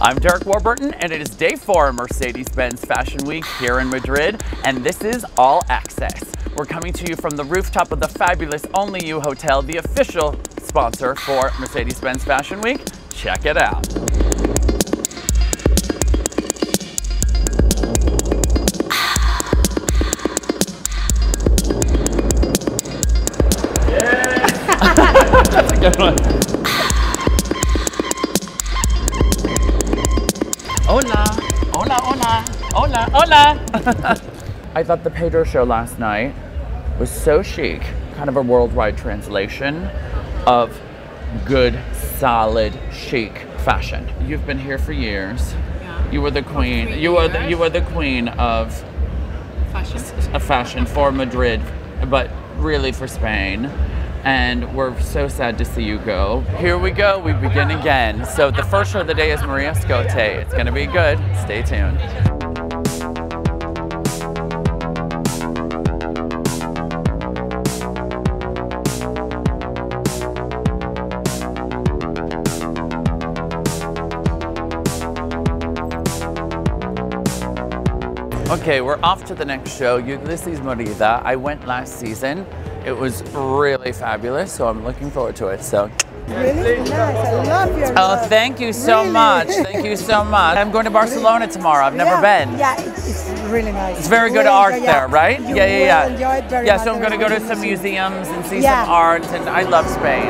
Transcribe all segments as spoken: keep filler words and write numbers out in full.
I'm Derek Warburton, and it is day four of Mercedes-Benz Fashion Week here in Madrid, and this is All Access. We're coming to you from the rooftop of the fabulous Only You Hotel, the official sponsor for Mercedes-Benz Fashion Week. Check it out. Yeah. That's a good one. Hola, hola, hola, hola, hola. I thought the Pedro show last night was so chic, kind of a worldwide translation of good, solid, chic fashion. You've been here for years. Yeah. You were the queen. You were the, you were the queen of fashion. Of fashion for Madrid, but really for Spain. And we're so sad to see you go. Here we go, we begin again. So the first show of the day is Maria Scote. It's gonna be good, stay tuned. Okay, we're off to the next show, Ulysses Morida. I went last season. It was really fabulous, so I'm looking forward to it. So, really nice. I love your oh, look. thank you so really? much. Thank you so much. I'm going to Barcelona tomorrow. I've never yeah, been. Yeah, it's really nice. It's very You good will art enjoy, there, right? You yeah, yeah, yeah. will enjoy it very yeah, much. so I'm going to go to Really some nice. museums and see Yeah. some art, and I love Spain.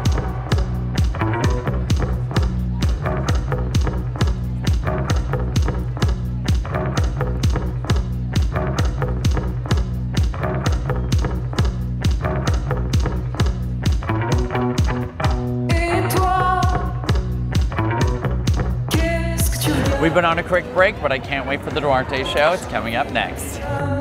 We've been on a quick break, but I can't wait for the Duarte show. It's coming up next.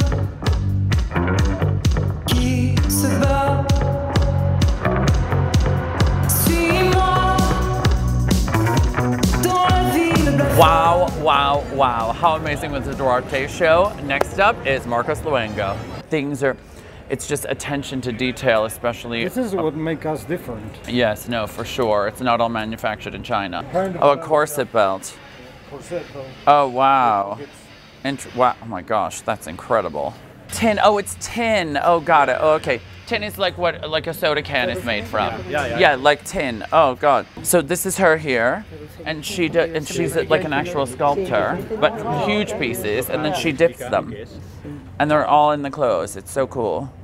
Wow, wow, wow. How amazing was the Duarte show? Next up is Marcos Luengo. Things are, it's just attention to detail, especially. This is what makes us different. Yes, no, for sure. It's not all manufactured in China. Oh, a corset belt. Oh, wow. Int wow. Oh my gosh, that's incredible. Tin. Oh, it's tin. Oh, got it. Oh, okay. Tin is like what like a soda can is made from. Yeah, yeah. Yeah, like tin. Oh god. So this is her here, and she do, and she's like an actual sculptor, but huge pieces, and then she dips them, and they're all in the clothes. It's so cool.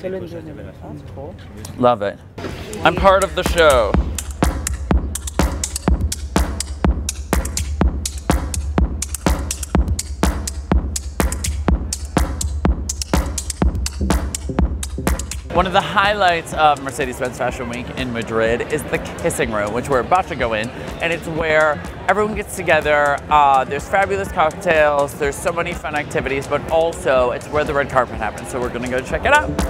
Love it. I'm part of the show. One of the highlights of Mercedes-Benz Fashion Week in Madrid is the Kissing Room, which we're about to go in, and it's where everyone gets together. Uh, there's fabulous cocktails, there's so many fun activities, but also it's where the red carpet happens, so we're gonna go check it out.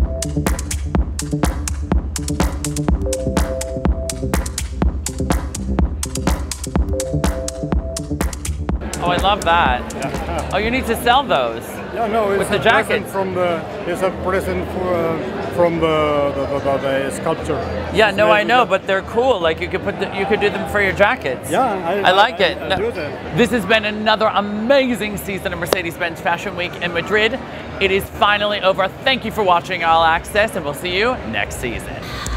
Oh, I love that. Yeah. Oh, you need to sell those. Yeah, no, it's With the a jacket. present from the. It's a present for, uh, from the the, the, the, the sculpture. Yeah, It's no, made I with know, the- but they're cool. Like you could put, the, you could do them for your jackets. Yeah, I, I like it. I, I No- do that. This has been another amazing season of Mercedes-Benz Fashion Week in Madrid. It is finally over. Thank you for watching All Access, and we'll see you next season.